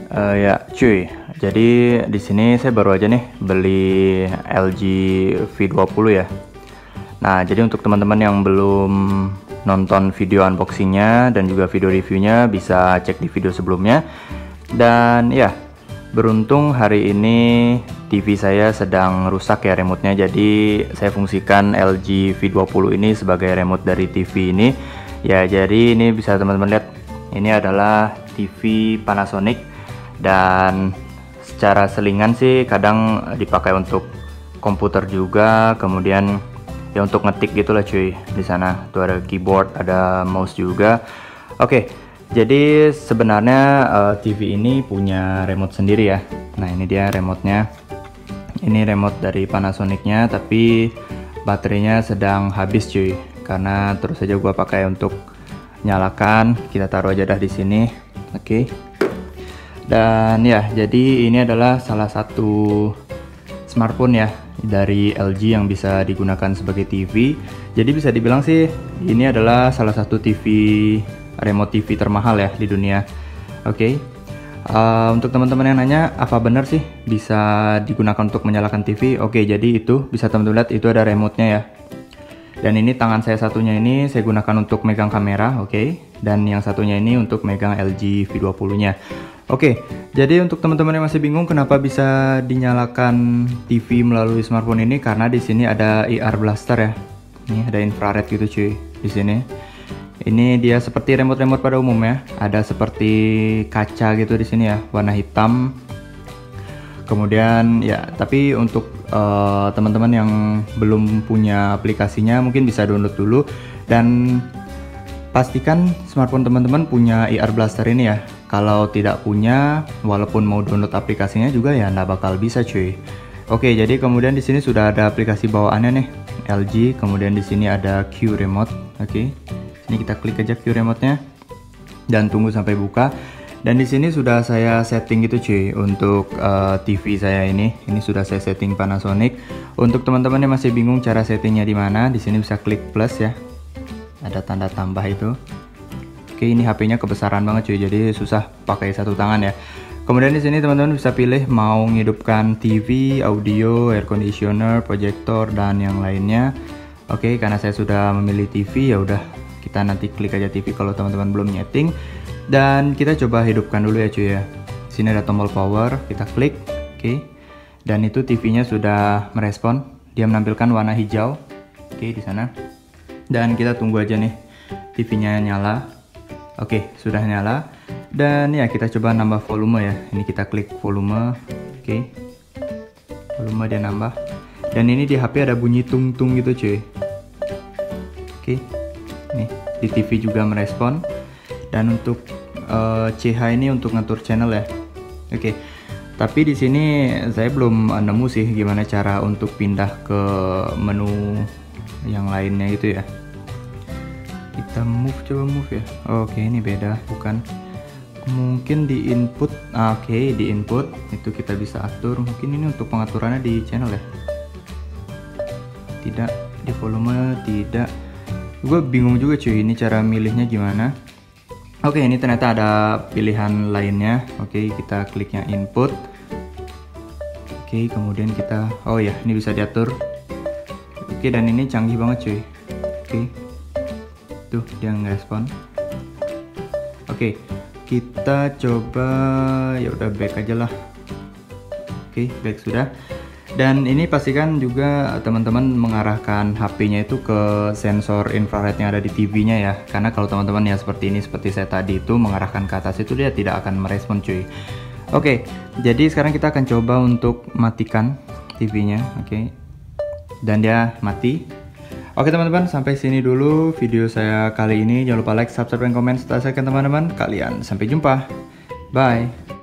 Ya, cuy. Jadi di sini saya baru aja nih beli LG V20 ya. Nah, jadi untuk teman-teman yang belum nonton video unboxingnya dan juga video reviewnya bisa cek di video sebelumnya. Dan ya, beruntung hari ini TV saya sedang rusak ya remote-nya. Jadi saya fungsikan LG V20 ini sebagai remote dari TV ini. Ya, jadi ini bisa teman-teman lihat. Ini adalah TV Panasonic. Dan secara selingan sih kadang dipakai untuk komputer juga, kemudian ya untuk ngetik gitulah cuy. Di sana tuh ada keyboard, ada mouse juga. Oke, jadi sebenarnya TV ini punya remote sendiri ya. Nah, ini dia remote-nya. Ini remote dari Panasonicnya, tapi baterainya sedang habis cuy. Karena terus saja gua pakai untuk nyalakan. Kita taruh aja dah di sini. Oke. Dan ya, jadi ini adalah salah satu smartphone ya dari LG yang bisa digunakan sebagai TV. Jadi bisa dibilang sih ini adalah salah satu remote TV termahal ya di dunia. Oke. Untuk teman-teman yang nanya apa benar sih bisa digunakan untuk menyalakan TV? Oke, jadi itu bisa teman-teman lihat itu ada remote-nya ya. Dan ini tangan saya satunya ini saya gunakan untuk megang kamera, oke. Dan yang satunya ini untuk megang LG V20-nya. Oke, jadi untuk teman-teman yang masih bingung kenapa bisa dinyalakan TV melalui smartphone ini, karena di sini ada IR blaster ya. Ini ada infrared gitu cuy di sini. Ini dia seperti remote-remote pada umumnya, ada seperti kaca gitu di sini ya, warna hitam. Kemudian ya, tapi untuk teman-teman yang belum punya aplikasinya mungkin bisa download dulu, dan pastikan smartphone teman-teman punya IR blaster ini ya. Kalau tidak punya, walaupun mau download aplikasinya juga ya nggak bakal bisa cuy. Oke, jadi kemudian di sini sudah ada aplikasi bawaannya nih, LG. Kemudian di sini ada Q remote. Oke, sini kita klik aja Q remote-nya dan tunggu sampai buka. Dan di sini sudah saya setting gitu cuy untuk TV saya ini. Ini sudah saya setting Panasonic. Untuk teman-teman yang masih bingung cara settingnya di mana, di sini bisa klik plus ya. Ada tanda tambah itu. Oke, ini HP-nya kebesaran banget cuy, jadi susah pakai satu tangan ya. Kemudian di sini teman-teman bisa pilih mau menghidupkan TV, audio, air conditioner, proyektor dan yang lainnya. Oke, karena saya sudah memilih TV ya udah kita nanti klik aja TV kalau teman-teman belum nyeting. Dan kita coba hidupkan dulu ya cuy ya. Di sini ada tombol power, kita klik. Oke. Dan itu TV-nya sudah merespon. Dia menampilkan warna hijau. Oke, di sana. Dan kita tunggu aja nih TV-nya nyala. Oke, sudah nyala. Dan ya kita coba nambah volume ya. Ini kita klik volume. Oke. Volume dia nambah. Dan ini di HP ada bunyi tung-tung gitu cuy. Oke. Nih, di TV juga merespon. Dan untuk CH ini untuk ngatur channel ya. Oke. Tapi di sini saya belum nemu sih gimana cara untuk pindah ke menu yang lainnya gitu ya. Kita coba move ya. Oke, ini beda, bukan. Mungkin di input. Oke, di input itu kita bisa atur. Mungkin ini untuk pengaturannya di channel ya. Tidak, di volume tidak. Gue bingung juga cuy, ini cara milihnya gimana. Oke, ini ternyata ada pilihan lainnya. Oke, kita kliknya input. Oke, kemudian kita, oh ya, ini bisa diatur. Oke, dan ini canggih banget cuy. Oke. Tuh, dia ngerespon. Oke, kita coba ya udah back aja lah. Oke, back sudah. Dan ini pastikan juga teman-teman mengarahkan HP-nya itu ke sensor infrared yang ada di TV-nya ya. Karena kalau teman-teman ya seperti ini, seperti saya tadi itu mengarahkan ke atas itu dia tidak akan merespon cuy. Oke, jadi sekarang kita akan coba untuk matikan TV-nya. Oke, dan dia mati. Oke teman-teman, sampai sini dulu video saya kali ini. Jangan lupa like, subscribe, dan komen setelah saya ke teman-teman kalian. Sampai jumpa. Bye.